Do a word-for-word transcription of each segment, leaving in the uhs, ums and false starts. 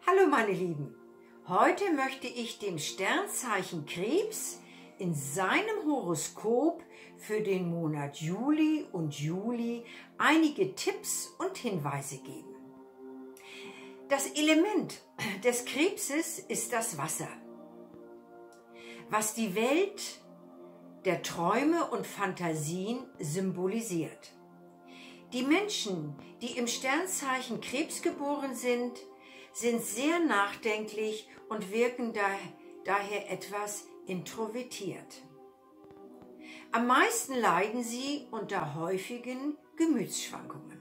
Hallo meine Lieben, heute möchte ich dem Sternzeichen Krebs in seinem Horoskop für den Monat Juli und Juli einige Tipps und Hinweise geben. Das Element des Krebses ist das Wasser, was die Welt der Träume und Fantasien symbolisiert. Die Menschen, die im Sternzeichen Krebs geboren sind, sind sehr nachdenklich und wirken daher etwas introvertiert. Am meisten leiden sie unter häufigen Gemütsschwankungen.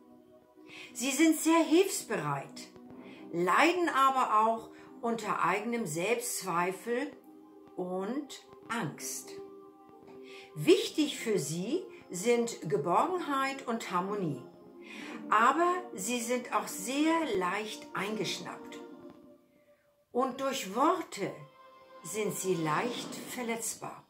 Sie sind sehr hilfsbereit, leiden aber auch unter eigenem Selbstzweifel und Angst. Wichtig für sie sind Geborgenheit und Harmonie, aber sie sind auch sehr leicht eingeschnappt. Und durch Worte sind sie leicht verletzbar.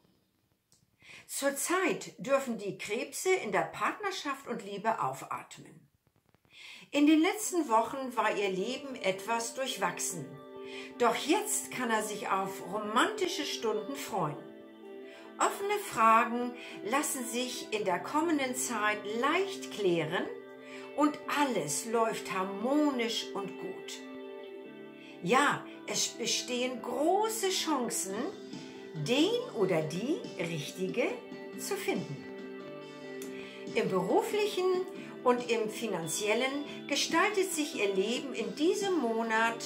Zurzeit dürfen die Krebse in der Partnerschaft und Liebe aufatmen. In den letzten Wochen war ihr Leben etwas durchwachsen, doch jetzt kann er sich auf romantische Stunden freuen. Offene Fragen lassen sich in der kommenden Zeit leicht klären und alles läuft harmonisch und gut. Ja, es bestehen große Chancen, den oder die Richtige zu finden. Im beruflichen und im finanziellen gestaltet sich ihr Leben in diesem Monat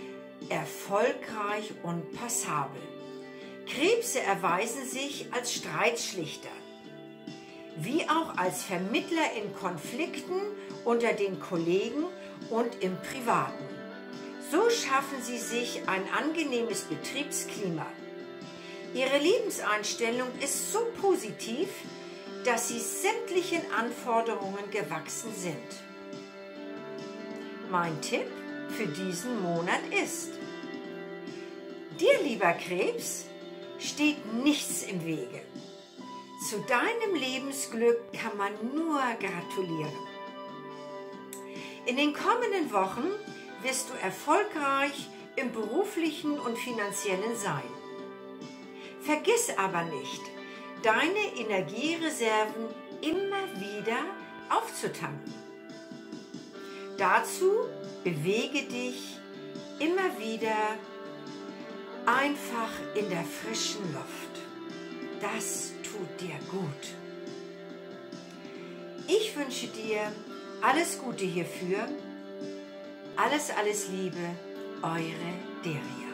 erfolgreich und passabel. Krebse erweisen sich als Streitschlichter, wie auch als Vermittler in Konflikten unter den Kollegen und im Privaten. So schaffen sie sich ein angenehmes Betriebsklima. Ihre Lebenseinstellung ist so positiv, dass sie sämtlichen Anforderungen gewachsen sind. Mein Tipp für diesen Monat ist: Dir, lieber Krebs, steht nichts im Wege. Zu deinem Lebensglück kann man nur gratulieren. In den kommenden Wochen wirst du erfolgreich im beruflichen und finanziellen sein. Vergiss aber nicht, deine Energiereserven immer wieder aufzutanken. Dazu bewege dich immer wieder einfach in der frischen Luft. Das tut dir gut. Ich wünsche dir alles Gute hierfür. Alles, alles Liebe, eure Deria.